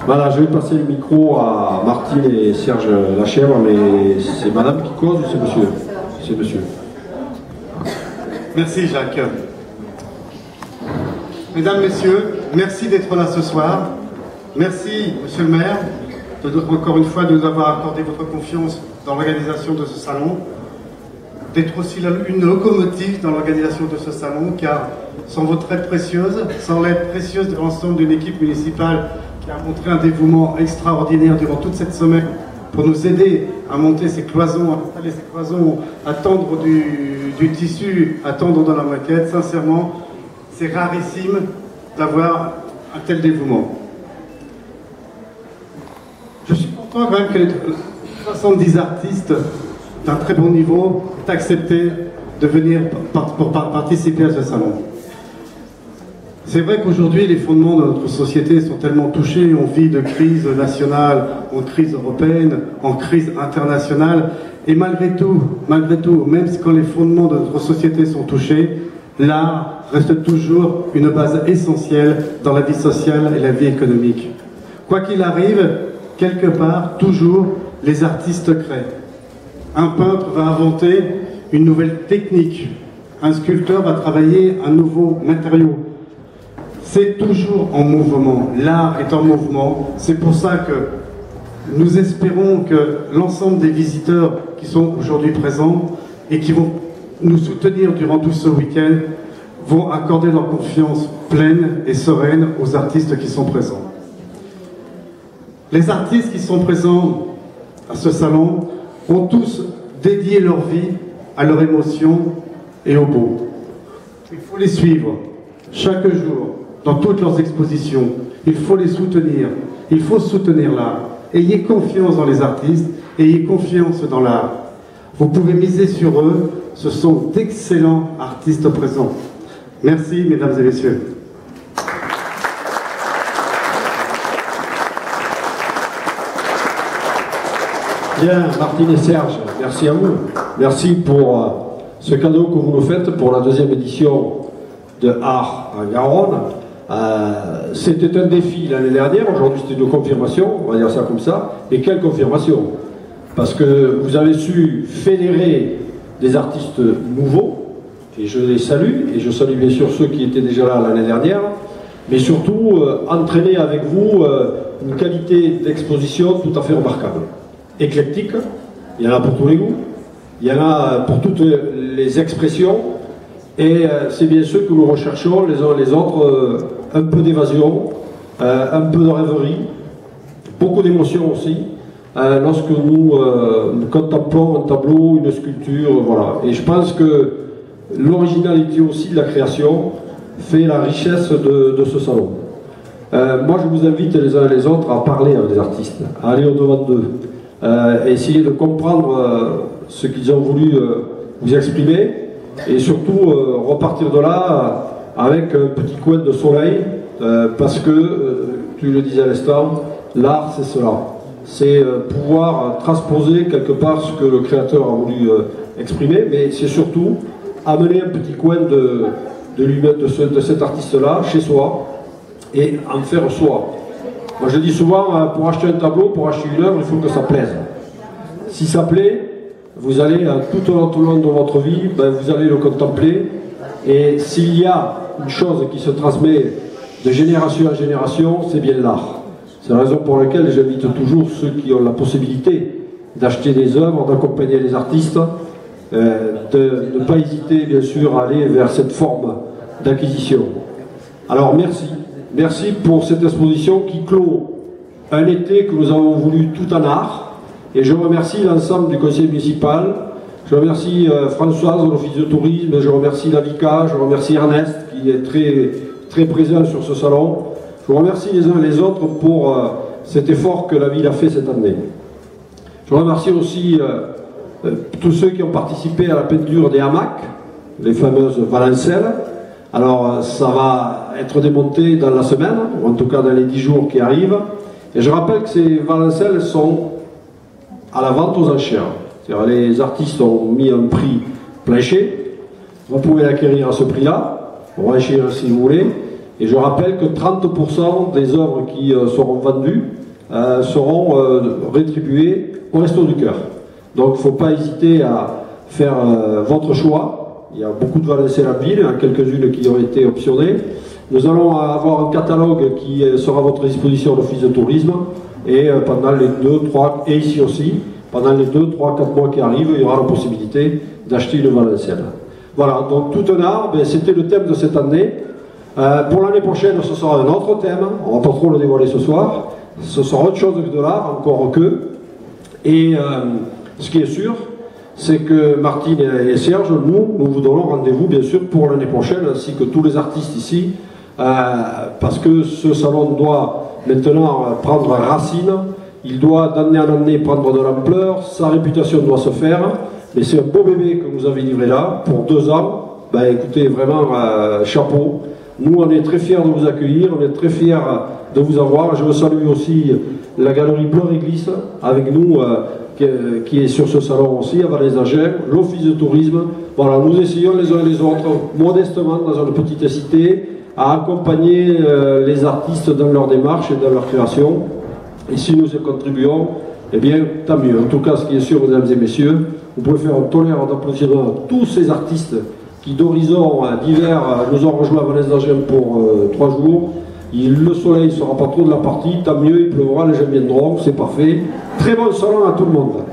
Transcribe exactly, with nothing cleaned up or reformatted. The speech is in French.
Voilà, je vais passer le micro à Martine et Serge Lachèvre, mais c'est madame qui cause ou c'est monsieur? C'est monsieur. Merci Jacques. Mesdames, Messieurs, merci d'être là ce soir. Merci, Monsieur le maire, de, encore une fois de nous avoir accordé votre confiance dans l'organisation de ce salon, d'être aussi une locomotive dans l'organisation de ce salon, car sans votre aide précieuse, sans l'aide précieuse de l'ensemble d'une équipe municipale qui a montré un dévouement extraordinaire durant toute cette semaine pour nous aider à monter ces cloisons, à installer ces cloisons, à tendre du, du tissu, à tendre dans la maquette, sincèrement, c'est rarissime d'avoir un tel dévouement. Je suis content quand même que soixante-dix artistes d'un très bon niveau aient accepté de venir pour participer à ce salon. C'est vrai qu'aujourd'hui, les fondements de notre société sont tellement touchés. On vit de crise nationale, en crise européenne, en crise internationale. Et malgré tout, malgré tout, même quand les fondements de notre société sont touchés, l'art reste toujours une base essentielle dans la vie sociale et la vie économique. Quoi qu'il arrive, quelque part, toujours, les artistes créent. Un peintre va inventer une nouvelle technique. Un sculpteur va travailler un nouveau matériau. C'est toujours en mouvement. L'art est en mouvement. C'est pour ça que nous espérons que l'ensemble des visiteurs qui sont aujourd'hui présents et qui vont nous soutenir durant tout ce week-end vont accorder leur confiance pleine et sereine aux artistes qui sont présents. Les artistes qui sont présents à ce salon ont tous dédié leur vie à leur émotion et au beau. Il faut les suivre chaque jour dans toutes leurs expositions. Il faut les soutenir. Il faut soutenir l'art. Ayez confiance dans les artistes, ayez confiance dans l'art. Vous pouvez miser sur eux, ce sont d'excellents artistes présents. Merci, mesdames et messieurs. Bien, Martine et Serge, merci à vous. Merci pour euh, ce cadeau que vous nous faites pour la deuxième édition de Art en Garonne. Euh, C'était un défi l'année dernière, aujourd'hui c'est une confirmation, on va dire ça comme ça. Et quelle confirmation? Parce que vous avez su fédérer des artistes nouveaux, et je les salue, et je salue bien sûr ceux qui étaient déjà là l'année dernière, mais surtout euh, entraîner avec vous euh, une qualité d'exposition tout à fait remarquable. Éclectique, il y en a pour tous les goûts, il y en a pour toutes les expressions, et euh, c'est bien ceux que nous recherchons les uns les autres, euh, un peu d'évasion, euh, un peu de rêverie, beaucoup d'émotions aussi, euh, lorsque nous, euh, nous contemplons un tableau, une sculpture, voilà. Et je pense que l'originalité aussi de la création fait la richesse de, de ce salon. Euh, moi je vous invite les uns et les autres à parler avec les artistes, à aller au-devant d'eux, euh, à essayer de comprendre euh, ce qu'ils ont voulu euh, vous exprimer, et surtout euh, repartir de là avec un petit coin de soleil, euh, parce que, euh, tu le disais à l'instant, l'art c'est cela, c'est euh, pouvoir transposer quelque part ce que le créateur a voulu euh, exprimer, mais c'est surtout amener un petit coin de, de, lui, de, ce, de cet artiste-là chez soi et en faire soi. Moi je dis souvent, euh, pour acheter un tableau, pour acheter une œuvre, il faut que ça plaise. Si ça plaît, vous allez euh, tout au long, tout au long de votre vie, ben, vous allez le contempler, et s'il y a une chose qui se transmet de génération en génération, c'est bien l'art. C'est la raison pour laquelle j'invite toujours ceux qui ont la possibilité d'acheter des œuvres, d'accompagner les artistes, euh, de ne pas hésiter bien sûr à aller vers cette forme d'acquisition. Alors merci, merci pour cette exposition qui clôt un été que nous avons voulu tout en art. Et je remercie l'ensemble du conseil municipal, je remercie euh, Françoise de l'office de tourisme, je remercie l'Avica, je remercie Ernest qui est très, très présent sur ce salon. Je vous remercie les uns et les autres pour euh, cet effort que la ville a fait cette année. Je remercie aussi euh, euh, tous ceux qui ont participé à la peinture des hamacs, les fameuses valancelles. Alors euh, ça va être démonté dans la semaine, ou en tout cas dans les dix jours qui arrivent. Et je rappelle que ces valancelles sont à la vente aux enchères. Les artistes ont mis un prix plancher, vous pouvez l'acquérir à ce prix-là, enchère si vous voulez, Et je rappelle que trente pour cent des œuvres qui euh, seront vendues euh, seront euh, rétribuées au Resto du Cœur. Donc il ne faut pas hésiter à faire euh, votre choix. Il y a beaucoup de Valenciennes-la-Ville, hein, quelques-unes qui ont été optionnées. Nous allons avoir un catalogue qui sera à votre disposition à l'Office de tourisme. Et euh, pendant les deux, trois, et ici aussi, pendant les deux, trois, quatre mois qui arrivent, il y aura la possibilité d'acheter une Valenciennes. Voilà, donc tout un art, ben, c'était le thème de cette année. Euh, pour l'année prochaine, ce sera un autre thème. On ne va pas trop le dévoiler ce soir. Ce sera autre chose que de l'art, encore que. Et euh, ce qui est sûr, c'est que Martine et Serge, nous, nous vous donnons rendez-vous, bien sûr, pour l'année prochaine, ainsi que tous les artistes ici, euh, parce que ce salon doit maintenant prendre racine, il doit d'année en année prendre de l'ampleur, sa réputation doit se faire, mais c'est un beau bébé que vous avez livré là, pour deux ans. Ben, écoutez, vraiment, euh, chapeau. Nous, on est très fiers de vous accueillir, on est très fiers de vous avoir. Je veux saluer aussi la galerie Bleu-Réglisse, avec nous, euh, qui, qui est sur ce salon aussi, à Valais-Agen, l'Office de tourisme. Voilà, nous essayons les uns et les autres, modestement, dans une petite cité, à accompagner euh, les artistes dans leur démarche et dans leur création. Et si nous y contribuons, eh bien, tant mieux. En tout cas, ce qui est sûr, mesdames et messieurs, vous pouvez faire un tonnerre d'applaudissements à tous ces artistes qui, d'horizons divers, nous ont rejoints à Valais-Agen pour euh, trois jours. Il, le soleil ne sera pas trop de la partie, tant mieux, il pleuvra, les gens viendront, c'est parfait. Très bon salon à tout le monde.